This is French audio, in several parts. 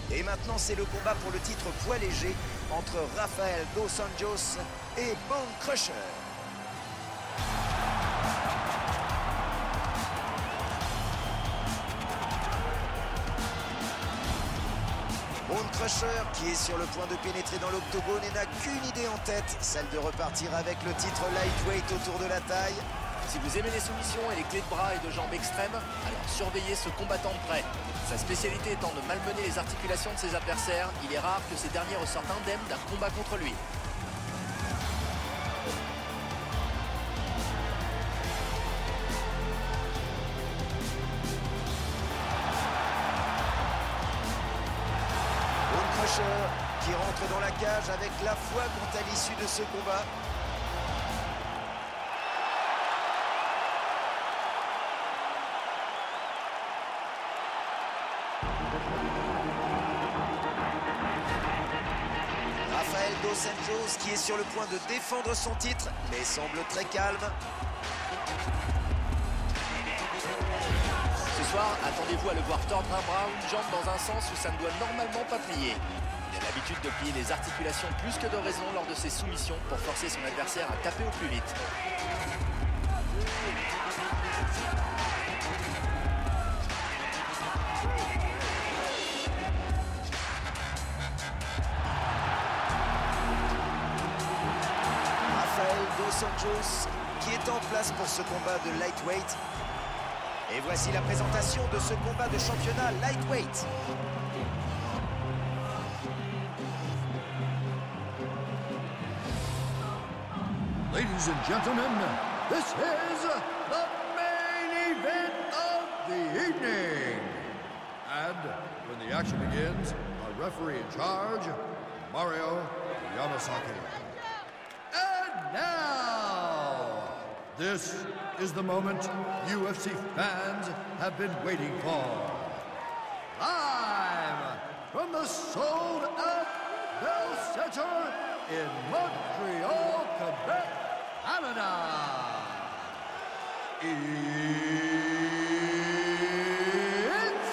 Et maintenant, c'est le combat pour le titre poids léger entre Rafael dos Anjos et Bone Crusher. Bone Crusher qui est sur le point de pénétrer dans l'octogone et n'a qu'une idée en tête, celle de repartir avec le titre lightweight autour de la taille. Si vous aimez les soumissions et les clés de bras et de jambes extrêmes, alors surveillez ce combattant de près. Sa spécialité étant de malmener les articulations de ses adversaires, il est rare que ces derniers ressortent indemnes d'un combat contre lui. Bone Crusher qui rentre dans la cage avec la foi quant à l'issue de ce combat. Rafael dos Anjos qui est sur le point de défendre son titre, mais semble très calme. Ce soir, attendez-vous à le voir tordre un bras ou une jambe dans un sens où ça ne doit normalement pas plier. Il a l'habitude de plier les articulations plus que de raison lors de ses soumissions pour forcer son adversaire à taper au plus vite. Rafael dos Anjos qui est en place pour ce combat de lightweight. Et voici la présentation de ce combat de championnat lightweight. Ladies and gentlemen, this is the main event of the evening. And when the action begins, our referee in charge, Mario Yamasaki. And now, this is the moment UFC fans have been waiting for. Live from the sold-out Bell Center in Montreal, Quebec, Canada. It's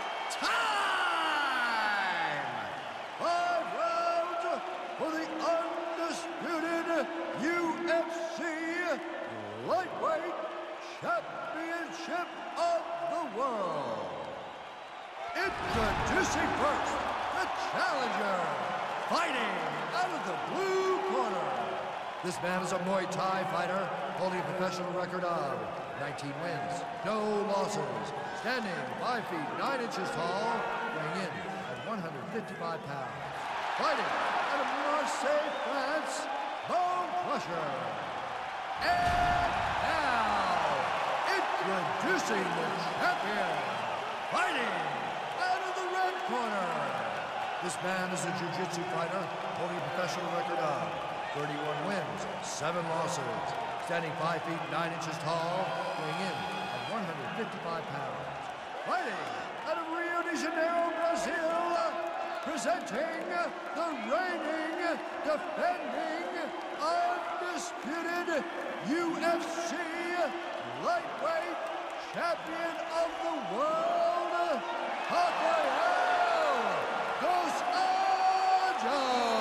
time! 5 rounds for the undisputed UFC Lightweight Championship of the World. Introducing first, the challenger, fighting out of the blue corner. This man is a Muay Thai fighter holding a professional record of 19 wins, no losses, standing 5 feet 9 inches tall, weighing in at 155 pounds. Fighting out of Marseille, France, Bone Crusher. And now, introducing the champion, fighting out of the red corner. This man is a jiu-jitsu fighter holding a professional record of 31 wins, 7 losses, standing 5 feet 9 inches tall, weighing in at 155 pounds. Fighting out of Rio de Janeiro, Brazil, presenting the reigning, defending, undisputed UFC lightweight champion of the world, Rafael dos Anjos.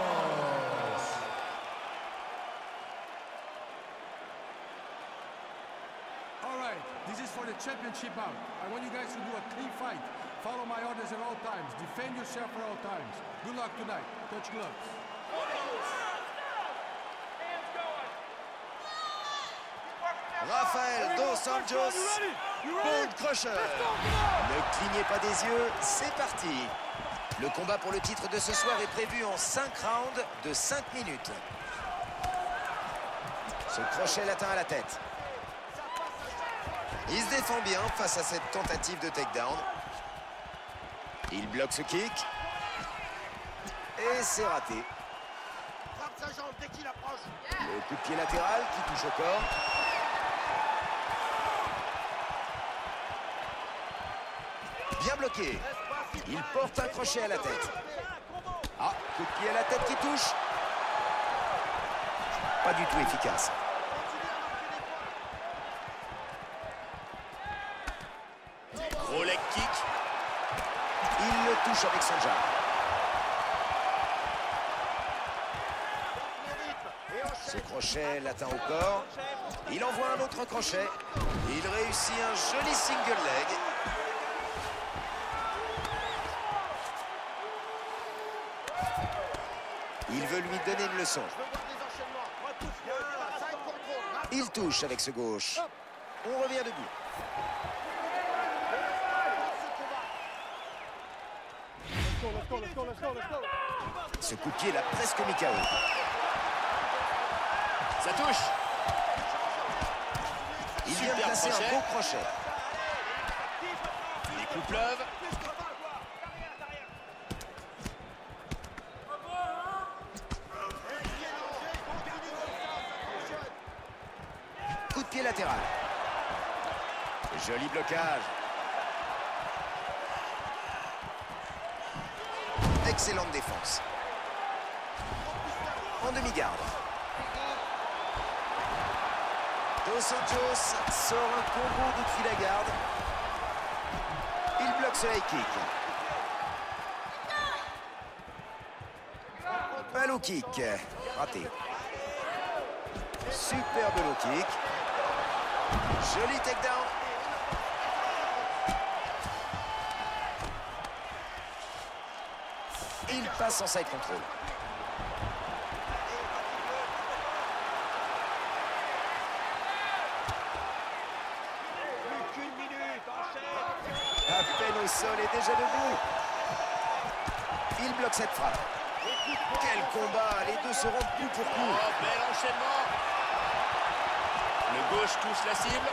This is for the championship bout. I want you guys to do a clean fight. Follow my orders at all times. Defend yourself at all times. Good luck tonight. Touch gloves. Rafael dos Anjos, Bone Crusher. Ne clignez pas des yeux, c'est parti. Le combat pour le titre de ce soir est prévu en 5 rounds de 5 minutes. Ce crochet l'atteint à la tête. Il se défend bien face à cette tentative de takedown. Il bloque ce kick. Et c'est raté. Le coup de pied latéral qui touche au corps. Bien bloqué. Il porte un crochet à la tête. Ah, coup de pied à la tête qui touche. Pas du tout efficace. Gros leg kick. Il le touche avec son jab. Ce crochet l'atteint au corps. Il envoie un autre crochet. Il réussit un joli single leg. Il veut lui donner une leçon. Il touche avec ce gauche. On revient debout. Ce coup de pied l'a presque mis KO. Ça touche. Il vient de placer un beau crochet. Les coups pleuvent. Coup de pied latéral. Joli blocage. Excellente défense. En demi-garde. Dos Santos sort un combo depuis la garde. Il bloque ce high kick. Un low kick. Raté. Superbe low kick. Joli takedown. Il passe en side control. À peine au sol et déjà debout. Il bloque cette frappe. Quel combat! Les deux se rendent coup pour coup. Oh, bel enchaînement. Le gauche touche la cible.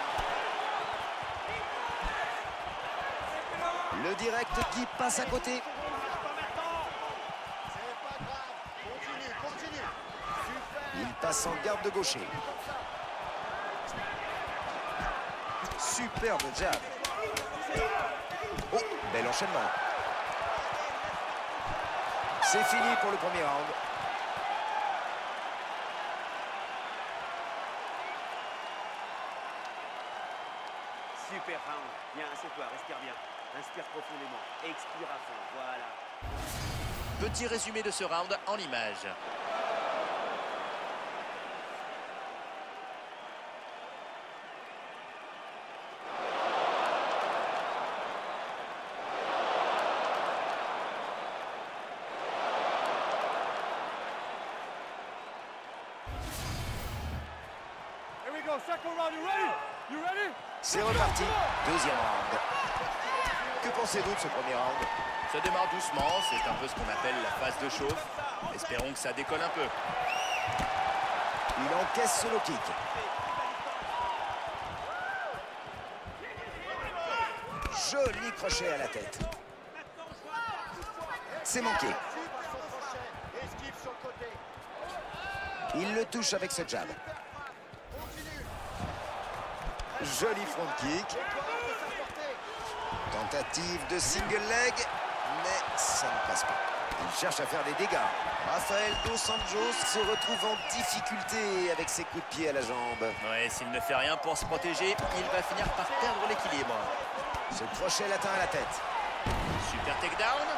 Le direct qui passe à côté. Il passe en garde de gaucher. Superbe jab. Oh, bel enchaînement. C'est fini pour le premier round. Super round. Bien, assieds-toi, respire bien. Inspire profondément. Expire à fond. Voilà. Petit résumé de ce round en images. C'est reparti. Deuxième round. Que pensez-vous de ce premier round? Ça démarre doucement, c'est un peu ce qu'on appelle la phase de chauffe. Espérons que ça décolle un peu. Il encaisse ce low kick. Joli crochet à la tête. C'est manqué. Il le touche avec ce jab. Joli front kick. Tentative de single leg, mais ça ne passe pas. Il cherche à faire des dégâts. Rafael Dos Anjos se retrouve en difficulté avec ses coups de pied à la jambe. Ouais, s'il ne fait rien pour se protéger, il va finir par perdre l'équilibre. Ce crochet l'atteint à la tête. Super takedown.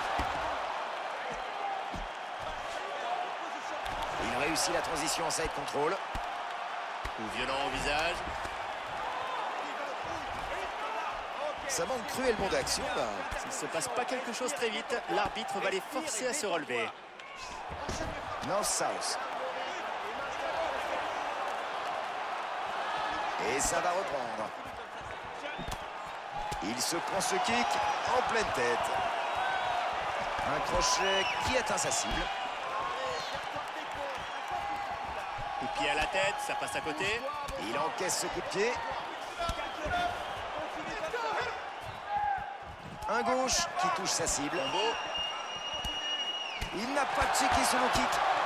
Il réussit la transition en side control. Coup violent au visage. Ça manque cruellement d'action là. S'il ne se passe pas quelque chose très vite, l'arbitre va les forcer à se relever. North-South. Et ça va reprendre. Il se prend ce kick en pleine tête. Un crochet qui atteint sa cible. Coup de pied à la tête, ça passe à côté. Il encaisse ce coup de pied. Un gauche qui touche sa cible. Combo. Il n'a pas checké ce low kick.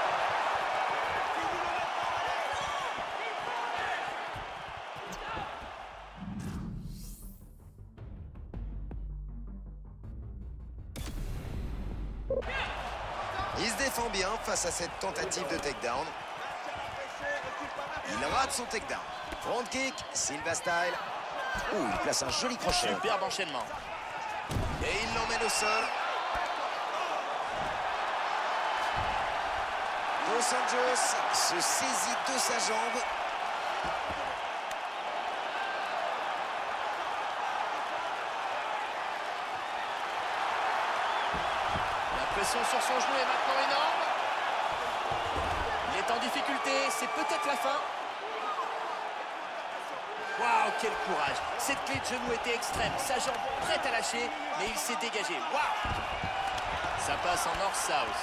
Il se défend bien face à cette tentative de takedown. Il rate son takedown. Front kick, Silva style. Ouh, il place un joli crochet. Superbe enchaînement. Et il l'emmène l'emmène au sol. Dos Anjos se saisit de sa jambe. La pression sur son genou est maintenant énorme. Il est en difficulté, c'est peut-être la fin. Waouh, quel courage. Cette clé de genou était extrême. Sa jambe prête à lâcher, mais il s'est dégagé. Waouh. Ça passe en north-south.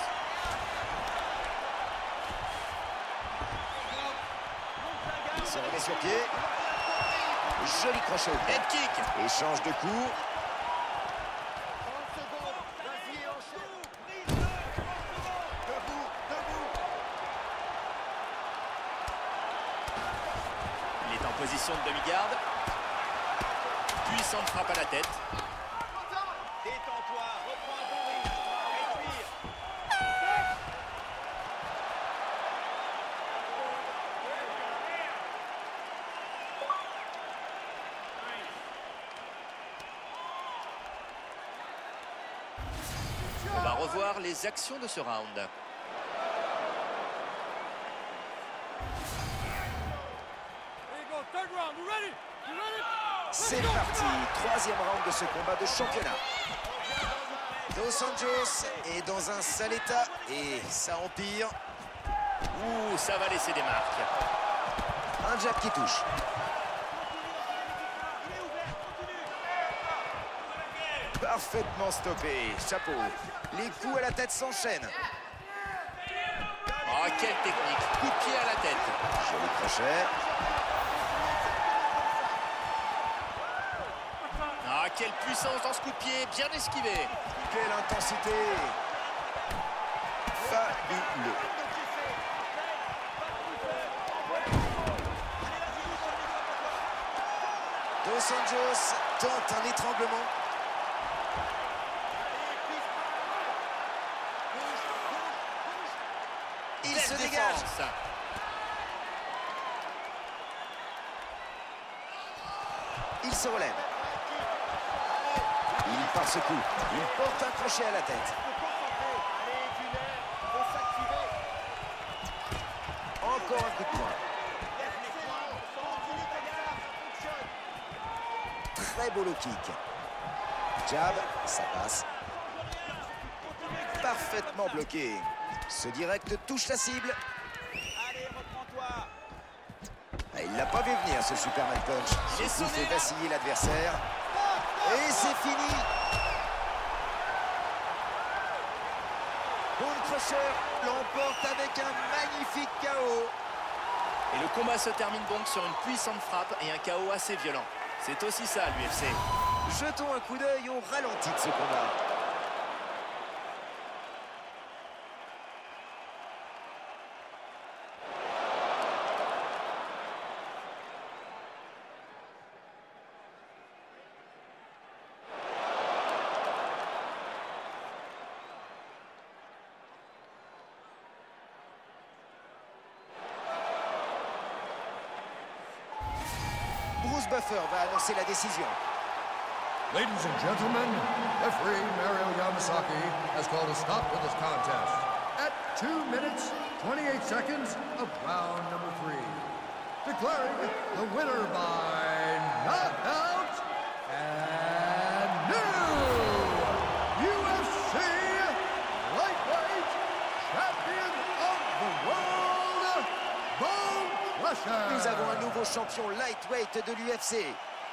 Il se remet sur pied. Joli crochet. Head kick. Échange de coups. Il est en position de demi-garde. Puissante frappe à la tête. Détends-toi, reprends un bon rythme. Respire. On va revoir les actions de ce round. C'est parti. Troisième round de ce combat de championnat. Dos Anjos est dans un sale état et ça empire. Ouh, ça va laisser des marques. Un jab qui touche. Parfaitement stoppé. Chapeau. Les coups à la tête s'enchaînent. Oh, quelle technique. Coup de pied à la tête. Joli crochet. Ah, quelle puissance dans ce coup de pied. Bien esquivé. Quelle intensité. Fabuleux. Dos Anjos tente un étranglement. Il se Belle dégage. défense. Il se relève. Il part ce coup. Il porte un crochet à la tête. Encore un coup de poing. Très beau low kick. Jab, ça passe. Parfaitement bloqué. Ce direct touche la cible. Allez, reprends-toi. Ah, il l'a pas vu venir, ce Superman Punch. Il est Ce coup sonné, fait là. vaciller l'adversaire. Et c'est fini. Bone Crusher l'emporte avec un magnifique KO. Et le combat se termine donc sur une puissante frappe et un KO assez violent. C'est aussi ça, l'UFC. Jetons un coup d'œil au ralenti de ce combat. Bruce Buffer va annoncer la décision. Ladies and gentlemen, referee Mario Yamasaki has called a stop to this contest at 2 minutes, 28 seconds of round number 3. Declaring the winner by knockout and new UFC lightweight champion of the world, Bone Crusher. Nous avons un nouveau champion lightweight de l'UFC.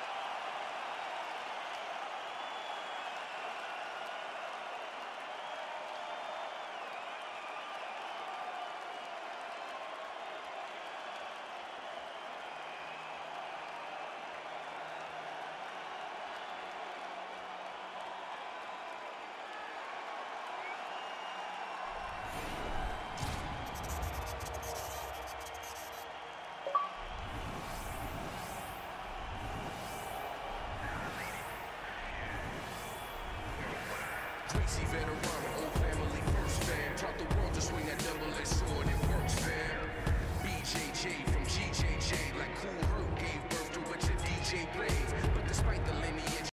Crazy veteran, old family first fan. Taught the world to swing that double-edged sword, it works, fam. BJJ from GJJ, like Cool Herc gave birth to what your DJ plays.